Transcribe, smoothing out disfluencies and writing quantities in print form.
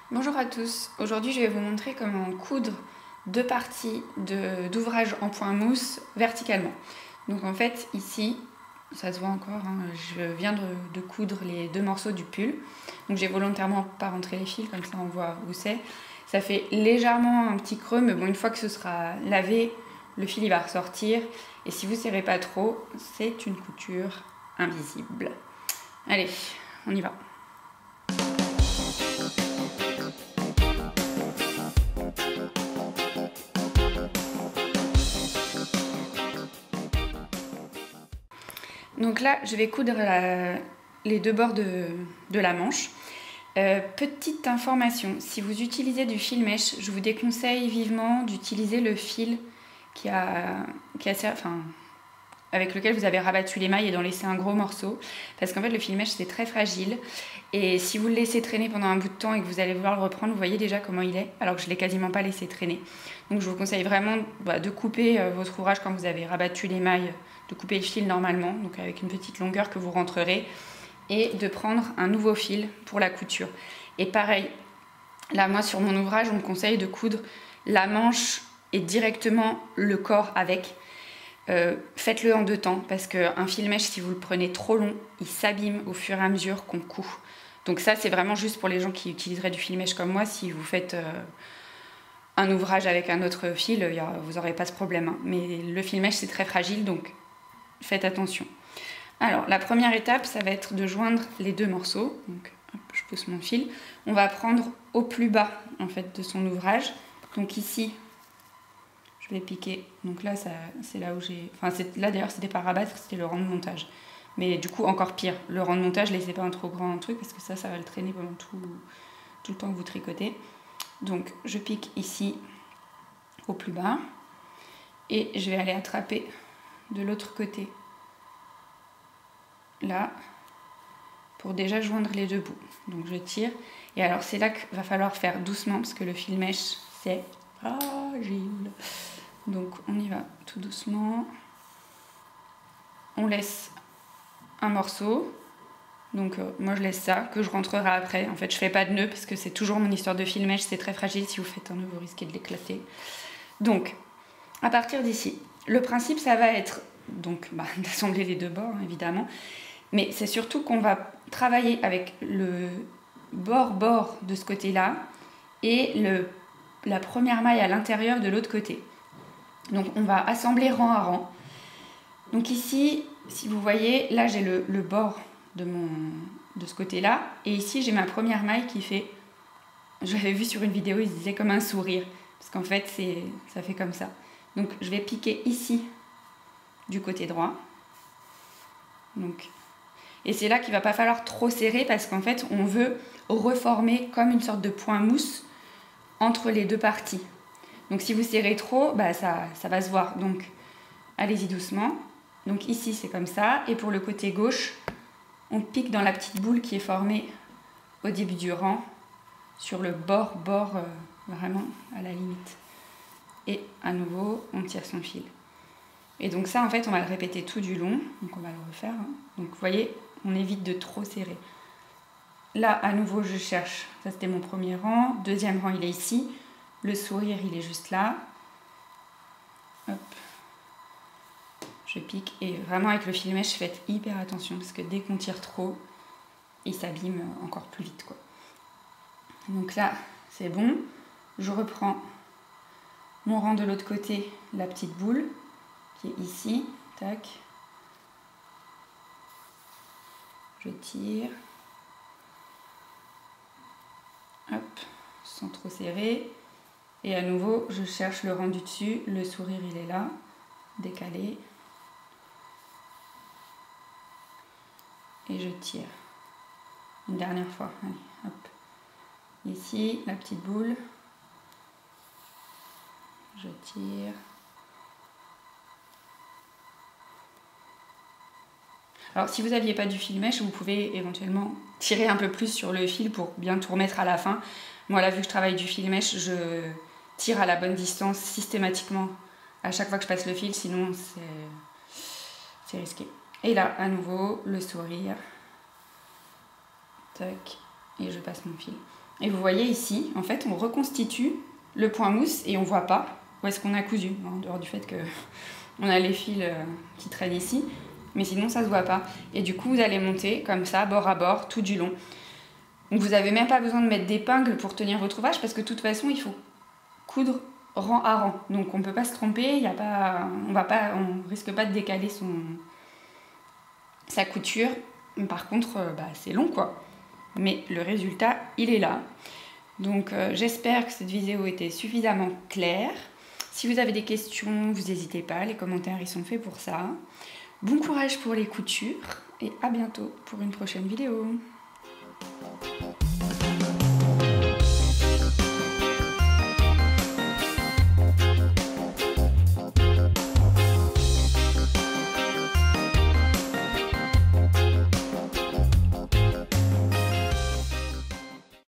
Bonjour à tous, aujourd'hui je vais vous montrer comment coudre deux parties d'ouvrage en point mousse verticalement. Donc en fait ici, ça se voit encore, je viens de coudre les deux morceaux du pull. Donc j'ai volontairement pas rentré les fils, comme ça on voit où c'est. Ça fait légèrement un petit creux, mais bon, une fois que ce sera lavé, le fil il va ressortir. Et si vous serrez pas trop, c'est une couture invisible. Allez, on y va. Donc là, je vais coudre les deux bords de la manche. Petite information, si vous utilisez du fil mèche, je vous déconseille vivement d'utiliser le fil avec lequel vous avez rabattu les mailles et d'en laisser un gros morceau, parce qu'en fait le fil mèche c'est très fragile et si vous le laissez traîner pendant un bout de temps et que vous allez vouloir le reprendre, vous voyez déjà comment il est, alors que je ne l'ai quasiment pas laissé traîner. Donc je vous conseille vraiment de couper votre ouvrage quand vous avez rabattu les mailles, de couper le fil normalement, donc avec une petite longueur que vous rentrerez, et de prendre un nouveau fil pour la couture. Et pareil, là moi sur mon ouvrage on me conseille de coudre la manche et directement le corps avec. Faites-le en deux temps parce qu'un fil mèche, si vous le prenez trop long, il s'abîme au fur et à mesure qu'on coud. Donc ça, c'est vraiment juste pour les gens qui utiliseraient du fil mèche comme moi. Si vous faites un ouvrage avec un autre fil, vous n'aurez pas ce problème. Mais le fil mèche, c'est très fragile, donc faites attention. Alors, la première étape, ça va être de joindre les deux morceaux. Donc, hop, je pousse mon fil. On va prendre au plus bas, en fait, de son ouvrage. Donc ici, je vais piquer. Donc là, c'est là où j'ai... Enfin, là, d'ailleurs, c'était pas rabattre, c'était le rang de montage. Mais du coup, encore pire. Le rang de montage, laissez pas un trop grand truc, parce que ça va le traîner pendant tout le temps que vous tricotez. Donc, je pique ici, au plus bas. Et je vais aller attraper de l'autre côté, là, pour déjà joindre les deux bouts. Donc, je tire. Et alors, c'est là qu'il va falloir faire doucement, parce que le fil mèche, c'est fragile. Donc on y va tout doucement. On laisse un morceau. Donc moi je laisse ça, que je rentrerai après. En fait je fais pas de nœud parce que c'est toujours mon histoire de fil mèche, c'est très fragile. Si vous faites un nœud, vous risquez de l'éclater. Donc à partir d'ici, le principe ça va être donc d'assembler les deux bords évidemment. Mais c'est surtout qu'on va travailler avec le bord de ce côté-là et la première maille à l'intérieur de l'autre côté. Donc on va assembler rang à rang. Donc ici, si vous voyez, là j'ai le bord de ce côté-là. Et ici j'ai ma première maille qui fait, j'avais vu sur une vidéo, ils disaient comme un sourire. Parce qu'en fait, ça fait comme ça. Donc je vais piquer ici, du côté droit. Donc, et c'est là qu'il ne va pas falloir trop serrer parce qu'en fait, on veut reformer comme une sorte de point mousse entre les deux parties. Donc si vous serrez trop, ça va se voir. Donc allez-y doucement. Donc ici c'est comme ça. Et pour le côté gauche, on pique dans la petite boule qui est formée au début du rang, sur le bord vraiment à la limite. Et à nouveau, on tire son fil. Et donc ça en fait on va le répéter tout du long. Donc on va le refaire. Donc vous voyez, on évite de trop serrer. Là à nouveau je cherche, ça c'était mon premier rang. Deuxième rang il est ici. Le sourire, il est juste là. Hop. Je pique. Et vraiment, avec le fil mèche, faites hyper attention parce que dès qu'on tire trop, il s'abîme encore plus vite, quoi. Donc là, c'est bon. Je reprends mon rang de l'autre côté, la petite boule qui est ici. Tac. Je tire. Hop. Sans trop serrer. Et à nouveau, je cherche le rang du dessus, le sourire il est là, décalé. Et je tire. Une dernière fois, allez, hop. Ici, la petite boule. Je tire. Alors si vous n'aviez pas du fil mèche, vous pouvez éventuellement tirer un peu plus sur le fil pour bien tout remettre à la fin. Moi là, vu que je travaille du fil mèche, je tire à la bonne distance systématiquement à chaque fois que je passe le fil, sinon c'est risqué. Et là, à nouveau, le sourire. Tac, et je passe mon fil. Et vous voyez ici, en fait, on reconstitue le point mousse et on voit pas où est-ce qu'on a cousu, en dehors du fait que on a les fils qui traînent ici, mais sinon ça se voit pas. Et du coup, vous allez monter comme ça, bord à bord, tout du long. Donc vous n'avez même pas besoin de mettre d'épingle pour tenir votre ouvrage, parce que de toute façon, il faut coudre rang à rang. Donc on peut pas se tromper, on risque pas de décaler sa couture. Par contre, c'est long quoi. Mais le résultat, il est là. Donc j'espère que cette vidéo était suffisamment claire. Si vous avez des questions, vous n'hésitez pas, les commentaires ils sont faits pour ça. Bon courage pour les coutures et à bientôt pour une prochaine vidéo.